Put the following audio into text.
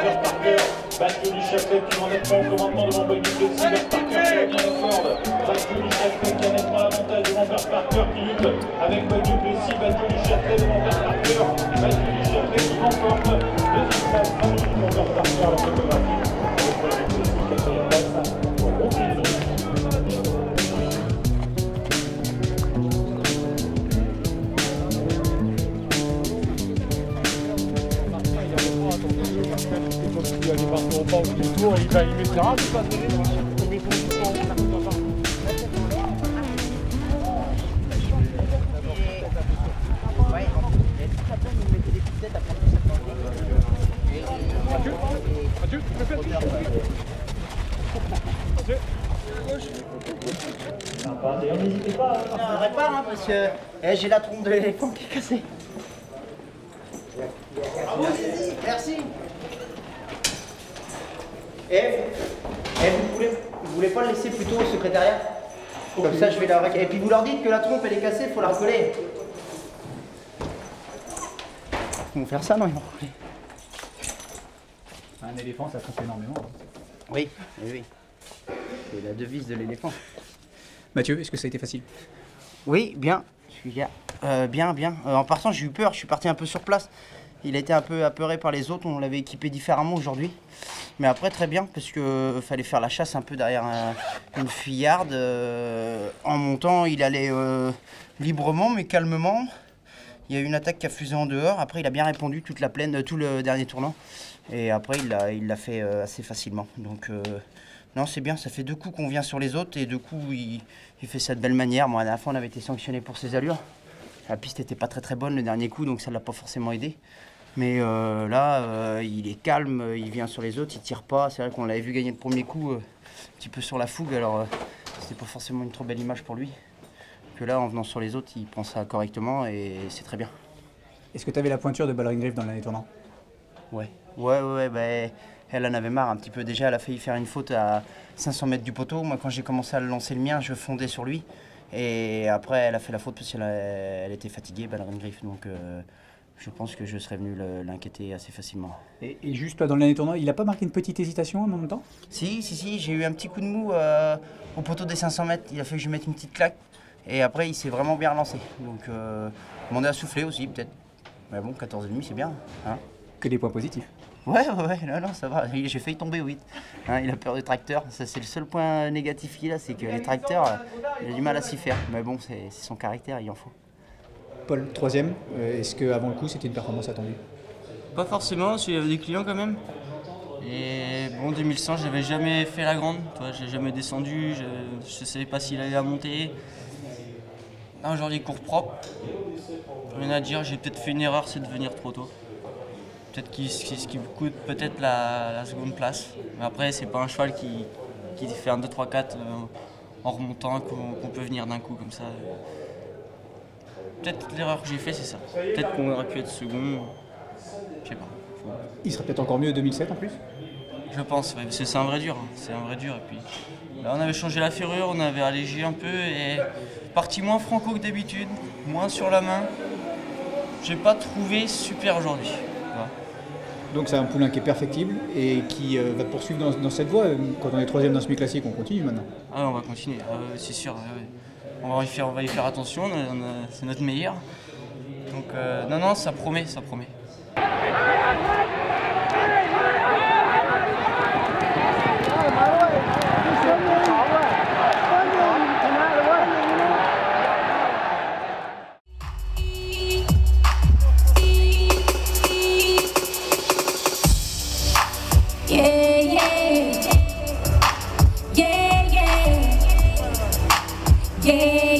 Robert Parker, battu du Chaplet qui m'en est prendre maintenant devant Boy Duplessis. Robert Parker qui revient de Ford, battu du Chaplet qui a nettement l'avantage devant Robert Parker qui lutte avec Boy Duplessis, battu du Chaplet devant Robert Parker, battu du Chaplet qui remporte deuxième place, magnifique pour Robert Parker la photographie. Quatrième place pour Brooklyn. Il va départir au pas au premier tour, il mettra, c'est pas terrible. Mathieu, tu peux faire D'ailleurs, n'hésitez pas, on répare hein, parce que j'ai la trompe de l'éléphant qui est cassée. Merci. Vous voulez pas le laisser plutôt au secrétariat? Comme ça je vais la récupérer. Et puis vous leur dites que la trompe elle est cassée, il faut la recoller. Ils vont faire ça, non? Ils vont recoller. Un éléphant ça trompe énormément. Oui, oui. C'est la devise de l'éléphant. Mathieu, est-ce que ça a été facile? Oui, bien. Je suis là. Bien. En partant, j'ai eu peur. Je suis parti un peu sur place. Il a été un peu apeuré par les autres. On l'avait équipé différemment aujourd'hui. Mais après, très bien, parce qu'il fallait faire la chasse un peu derrière une fuyarde. En montant, il allait librement, mais calmement. Il y a eu une attaque qui a fusé en dehors. Après, il a bien répondu toute la plaine, tout le dernier tournant. Et après, il l'a fait assez facilement. Donc, non, c'est bien. Ça fait 2 coups qu'on vient sur les autres. Et 2 coups, il fait ça de belle manière. Moi, à la fin, on avait été sanctionné pour ses allures. La piste n'était pas très bonne le dernier coup, donc ça ne l'a pas forcément aidé. Mais là, il est calme, il vient sur les autres, il tire pas. C'est vrai qu'on l'avait vu gagner le premier coup un petit peu sur la fougue, alors c'était pas forcément une trop belle image pour lui. Que là, en venant sur les autres, il prend ça correctement et c'est très bien. Est-ce que tu avais la pointure de Ballering Reef dans l'année tournant? Ouais, bah, elle en avait marre un petit peu. Déjà, elle a failli faire une faute à 500 mètres du poteau. Moi, quand j'ai commencé à lancer le mien, je fondais sur lui. Et après, elle a fait la faute parce qu'elle était fatiguée, Ballering Reef. Donc, je pense que je serais venu l'inquiéter assez facilement. Et juste toi, dans l'année tournant, il n'a pas marqué une petite hésitation en même temps? Si, j'ai eu un petit coup de mou au poteau des 500 mètres. Il a fallu que je mette une petite claque. Et après, il s'est vraiment bien relancé. Donc, demandé à souffler aussi, peut-être. Mais bon, 14,5, c'est bien. Hein, que des points positifs. Ouais, non, ça va. J'ai failli tomber au 8. Hein, il a peur des tracteurs. Ça, c'est le seul point négatif qu'il a, c'est que les tracteurs, il a du mal à s'y faire. Mais bon, c'est son caractère, il en faut. Paul, 3e, est-ce qu'avant le coup, c'était une performance attendue? Pas forcément, parce qu'il y avait des clients quand même. Et bon, 2100, j'avais jamais fait la grande. J'ai jamais descendu, je ne savais pas s'il allait la monter. Là, aujourd'hui, il court propre. Rien à dire, j'ai peut-être fait une erreur, c'est de venir trop tôt. Peut-être ce qui me coûte peut-être la seconde place. Mais après, c'est pas un cheval qui fait un 2, 3, 4 en remontant, qu'on peut venir d'un coup comme ça. Peut-être l'erreur que j'ai fait, c'est ça. Peut-être qu'on aurait pu être second. Je sais pas. Il serait peut-être encore mieux 2007 en plus? Je pense, ouais, parce que c'est un vrai dur. Hein. C'est un vrai dur. Et puis, là, on avait changé la ferrure, on avait allégé un peu et parti moins franco que d'habitude, moins sur la main. J'ai pas trouvé super aujourd'hui. Voilà. Donc c'est un poulain qui est perfectible et qui va poursuivre dans cette voie. Quand on est 3e dans semi classique, on continue maintenant. Ah, on va continuer, c'est sûr. On va y faire attention, c'est notre meilleur. Donc non, ça promet, ça promet. Yeah.